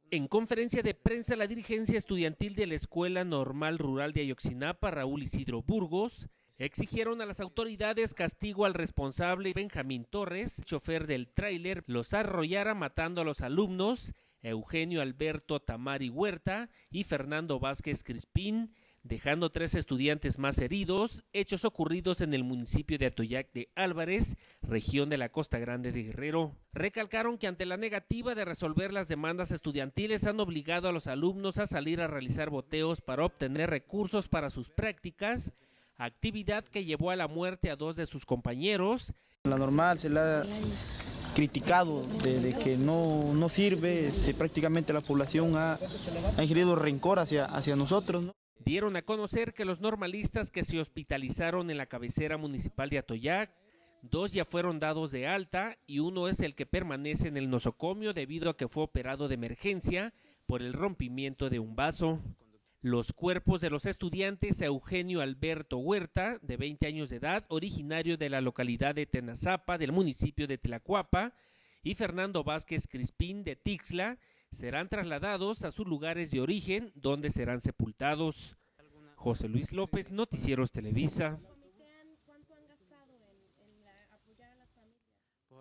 En conferencia de prensa, la dirigencia estudiantil de la Escuela Normal Rural de Ayotzinapa, Raúl Isidro Burgos, exigieron a las autoridades castigo al responsable Benjamín Torres, chofer del tráiler, los arrollara matando a los alumnos Eugenio Alberto Tamari Huerta y Fernando Vázquez Crispín, dejando 3 estudiantes más heridos, hechos ocurridos en el municipio de Atoyac de Álvarez, región de la Costa Grande de Guerrero. Recalcaron que ante la negativa de resolver las demandas estudiantiles han obligado a los alumnos a salir a realizar boteos para obtener recursos para sus prácticas, actividad que llevó a la muerte a 2 de sus compañeros. La normal se la ha criticado de que no sirve, prácticamente la población ha ingerido rencor hacia nosotros, ¿no? Dieron a conocer que los normalistas que se hospitalizaron en la cabecera municipal de Atoyac, 2 ya fueron dados de alta y 1 es el que permanece en el nosocomio debido a que fue operado de emergencia por el rompimiento de un vaso. Los cuerpos de los estudiantes Eugenio Alberto Huerta, de 20 años de edad, originario de la localidad de Tenazapa, del municipio de Tlacuapa, y Fernando Vázquez Crispín, de Tixla, serán trasladados a sus lugares de origen, donde serán sepultados. José Luis López, Noticieros Televisa.